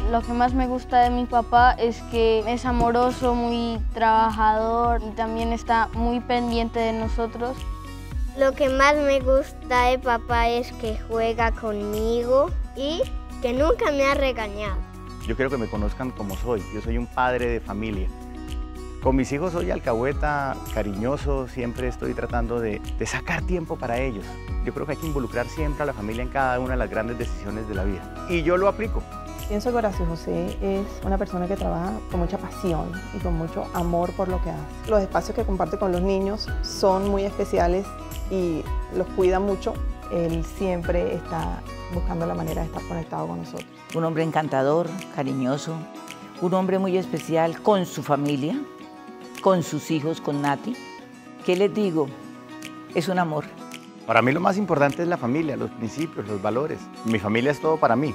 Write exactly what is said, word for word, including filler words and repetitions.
Lo que más me gusta de mi papá es que es amoroso, muy trabajador y también está muy pendiente de nosotros. Lo que más me gusta de papá es que juega conmigo y que nunca me ha regañado. Yo quiero que me conozcan como soy. Yo soy un padre de familia. Con mis hijos soy alcahueta, cariñoso, siempre estoy tratando de, de sacar tiempo para ellos. Yo creo que hay que involucrar siempre a la familia en cada una de las grandes decisiones de la vida. Y yo lo aplico. Pienso que Horacio José es una persona que trabaja con mucha pasión y con mucho amor por lo que hace. Los espacios que comparte con los niños son muy especiales y los cuida mucho. Él siempre está buscando la manera de estar conectado con nosotros. Un hombre encantador, cariñoso, un hombre muy especial con su familia, con sus hijos, con Nati. ¿Qué les digo? Es un amor. Para mí lo más importante es la familia, los principios, los valores. Mi familia es todo para mí.